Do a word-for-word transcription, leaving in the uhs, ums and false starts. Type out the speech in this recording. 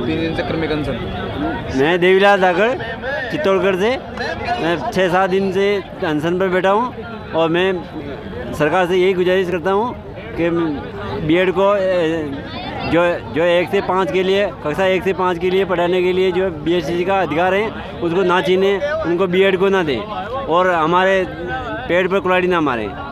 तीन दिन से कर्मी कंसन। मैं देवीलाल धाकड़ चित्तौड़गढ़ से। मैं छः सात दिन से अनशन पर बैठा हूँ और मैं सरकार से यही गुजारिश करता हूँ कि बीएड को जो जो एक से पाँच के लिए कक्षा एक से पाँच के लिए पढ़ाने के लिए जो बीएससी का अधिकार है उसको ना छीने, उनको बीएड को ना दें और हमारे पेड़ पर कुल्हाड़ी ना मारें।